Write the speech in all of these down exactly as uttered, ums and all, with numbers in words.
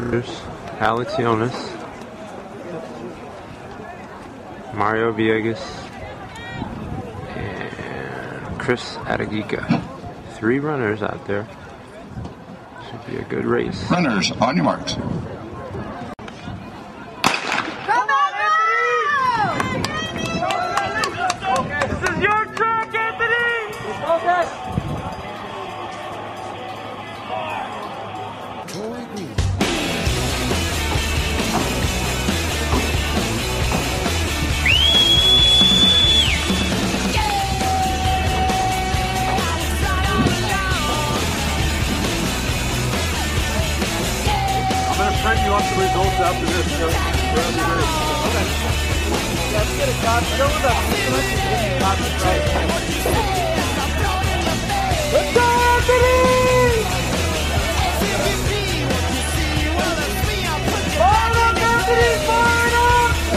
There's Alex Yonas, Mario Villegas, and Chris Adagika. Three runners out there. Should be a good race. Runners, on your marks. Come on, Anthony! This is your track, Anthony! I'm going to print you off the results after this. So okay. Let's get a copy. Go with us. Let's get a copy. Let's go, Anthony! Fire up, Anthony! Fire up!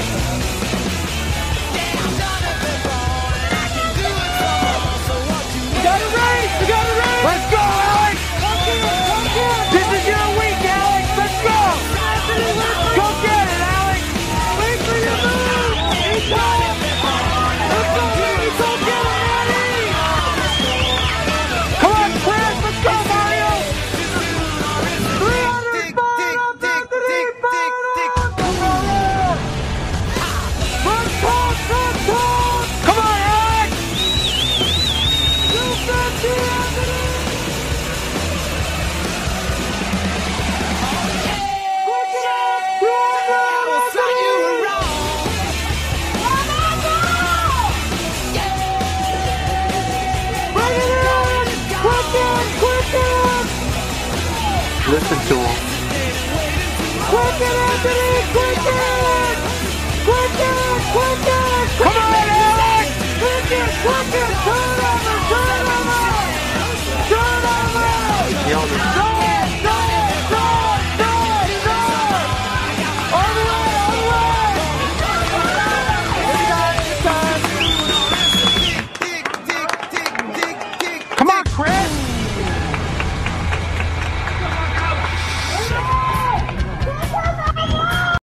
We got a race! We got a race! Let's go, Alex! This is your week, Alex! Let's go! Go get it, Alex! Wait for your move! He's got it! Let's go, baby! Go get it, Eddie! Come on, Chris! Let's go, Mario! three hundred! Fire up, Anthony! Fire up! Let's talk! Let's talk! Come on, Alex! two fifty, Anthony! Listen to him. Quick it, Anthony! Quick it! Quick it! Quick it! Come on, Alex! Quick it! Quick it!